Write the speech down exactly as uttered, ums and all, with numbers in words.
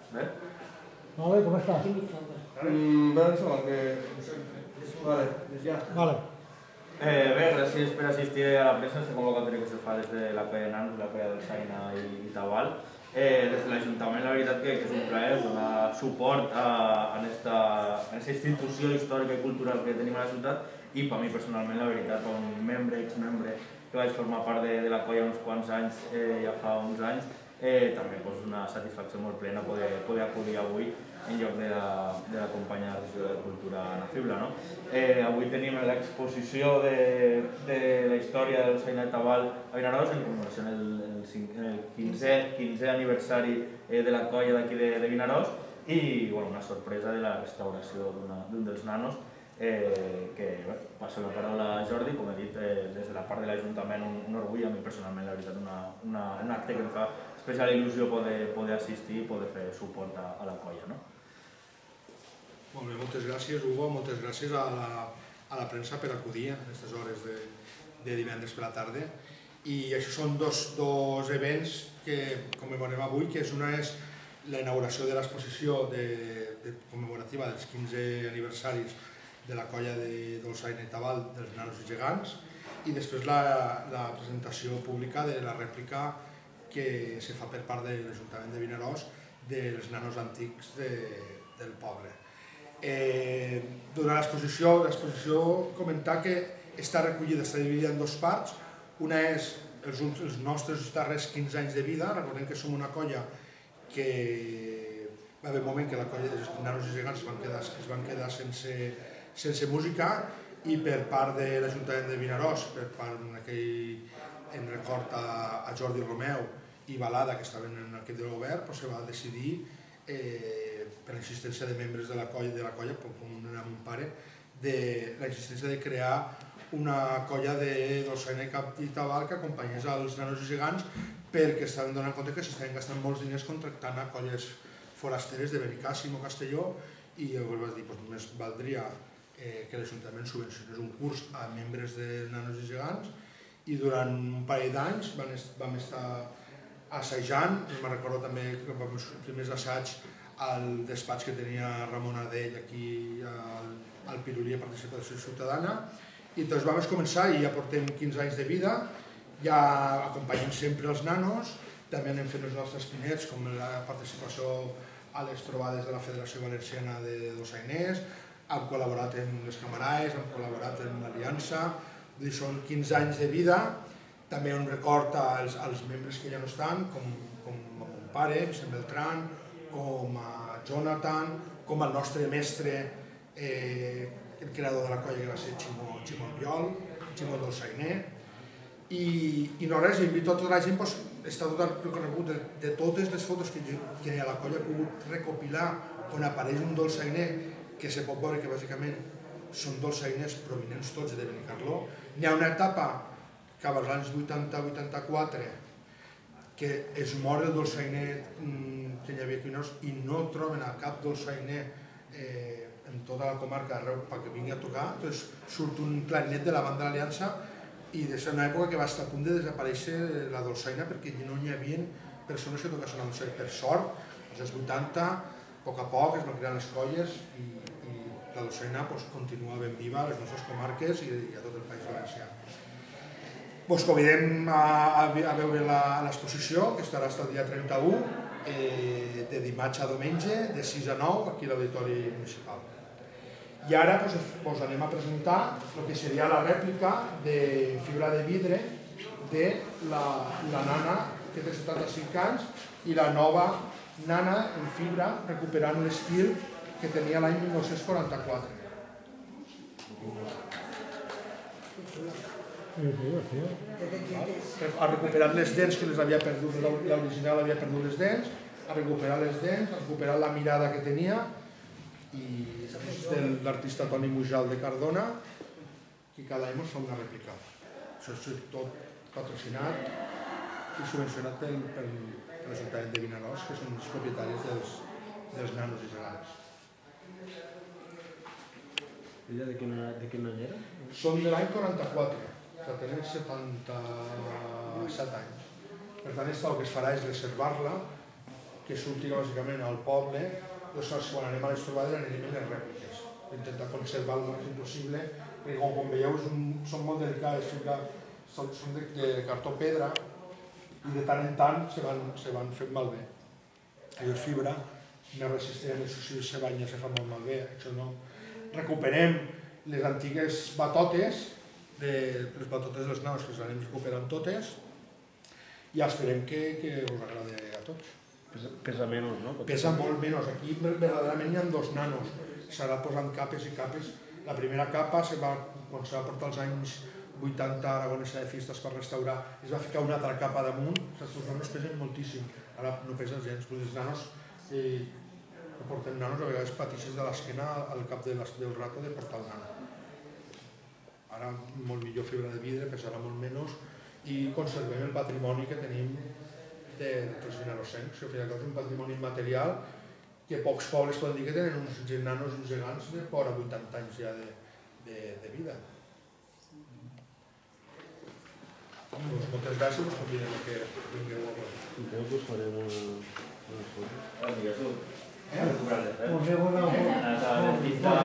Bé? Vale, com estàs? Bé, em sembla que... Vale, ja. Vale. Bé, gràcies per assistir a la premsa, aquesta convocatòria que se fa des de la colla de nanos, la colla del Saina i Tabal. Des de l'Ajuntament, la veritat que és un plaer donar suport a aquesta institució històrica i cultural que tenim a la ciutat i per mi personalment, la veritat, com un membre, exmembre, que vaig formar part de la colla uns quants anys, ja fa uns anys, també és una satisfacció molt plena poder acudir avui en lloc de la companya de regidora de Cultura, Ana Fibla. Avui tenim l'exposició de la història del Saina i Tabal a Vinaròs en commemoració del quinzè aniversari de la colla d'aquí de Vinaròs i una sorpresa de la restauració d'un dels nanos que passo la paraula a Jordi, com he dit, des de la part de l'Ajuntament un orgull, a mi personalment la veritat un acte que em fa especial il·lusió poder assistir i poder fer suport a la colla. Molt bé, moltes gràcies, Hugo, moltes gràcies a la premsa per acudir a aquestes hores de divendres per la tarda. I això són dos events que commemorem avui, que una és la inauguració de l'exposició commemorativa dels quinze aniversaris de la colla de Dolçaina i Tabal dels nanos i gegants i després la presentació pública de la rèplica que se fa per part de l'Ajuntament de Vinaròs dels nanos antics del poble. Durant l'exposició comentar que està recollida, està dividida en dues parts. Una és els nostres darrers quinze anys de vida. Recordem que som una colla que va haver un moment que la colla dels nanos i gegants es van quedar sense música i per part de l'Ajuntament de Vinaròs, per part en record a Jordi Romeu i Balada, que estaven en l'equip del govern, es va decidir, per l'existència de membres de la colla, com era mon pare, l'existència de crear una colla de Dolçaina i Tabal que acompanyés els nanos i gegants perquè estaven donant compte que s'estaven gastant molts diners contractant a colles forasteres de Benicàssim o Castelló i llavors vaig dir que només valdria que l'Ajuntament subvencionés un curs a membres de nanos i gegants i durant un parell d'anys vam estar assajant. Me'n recordo també que vam fer els primers assaigs al despatx que tenia Ramon Adell aquí al Pirulí a Participació Ciutadana i doncs vam començar i ja portem quinze anys de vida, ja acompanyem sempre els nanos, també anem fent els nostres pinets com la participació a les trobades de la Federació Valenciana de Dolçainers, hem col·laborat amb les Camaraes, hem col·laborat amb l'Aliança, són quinze anys de vida, també un record als membres que ja no estan, com mon pare, Vicent Beltrán, com a Jonathan, com el nostre mestre, el creador de la colla que va ser Ximo Albiol, Ximo Dolçainer, i no res, invito a tota la gent a estar tot el recorregut de totes les fotos que la colla ha pogut recopilar on apareix un dolçainer que se pot veure que bàsicament són dolçainers provinents tots de Benicarló. N'hi ha una etapa que als anys vuitanta vuitanta-quatre que es mor el dolçainer que hi havia aquí i no troben a cap dolçainer en tota la comarca d'arreu perquè vingui a tocar, doncs surt un clarinet de la banda de l'Aliança i és una època que va estar a punt de desaparèixer la dolçaina perquè no hi havia persones que tocassin la dolçaina. Per sort, als anys vuitanta, a poc a poc es van crear les colles i la dolçaina continua ben viva a les nostres comarques i a tot el País Valencià. Us convidem a veure l'exposició, que estarà fins al dia trenta-u, de dimarts a diumenge, de sis a nou, aquí a l'Auditori Municipal. I ara us anem a presentar el que seria la rèplica de fibra de vidre de la nana que té setanta-cinc anys i la nova nana en fibra recuperant l'estil que tenia l'any mil nou-cents quaranta-quatre. Ha recuperat les dents que les havia perdut, l'original havia perdut les dents, ha recuperat les dents, ha recuperat la mirada que tenia i és de l'artista Toni Mujal de Cardona que cada any ens fa una rèplica. Això és tot patrocinat i subvencionat per l'Ajuntament de Vinaròs, que són els propietaris dels nanos i gegants. Ella de quin any era? Són de l'any quaranta-quatre, que tenen setanta-set anys. Per tant, el que es farà és reservar-la que surti lògicament al poble, doncs quan anem a les trobades anirem en les rèpliques, intentar conservar el màxim possible, perquè com, com veieu un, són molt delicades, són, són de, de cartó pedra i de tant en tant se van, se van fent malbé. I és fibra, més resistent, això sí, se banya, se fa molt malbé, això no. Recuperem les antigues batotes, de, les batotes dels nanos, que les anem recuperant totes, i esperem que, que us agradi a tots. Pesa, pesa menys, no? Pesa molt menys. Aquí verdaderament hi ha dos nanos. S'ha posant capes i capes. La primera capa, se va, quan se va portar als anys vuitanta a Aragonesa de Fistes per restaurar, es va ficar una altra capa damunt. Els nanos pesen moltíssim. Ara no pesen gens. Els nanos, eh, portem nanos, a vegades patixes de l'esquena al cap de del rato de portar el nano. Ara molt millor fibra de vidre, pesarà molt menys, i conservem el patrimoni que tenim de, dels vinarosencs, que és un patrimoni immaterial que pocs pobles poden dir que tenen uns nanos i uns gegants de vora vuitanta anys ja de, de, de vida. Doncs moltes gràcies, us convidem que vingueu a veure. I crec que us farem una foto. Ah, digues-ho. Pues llevo una...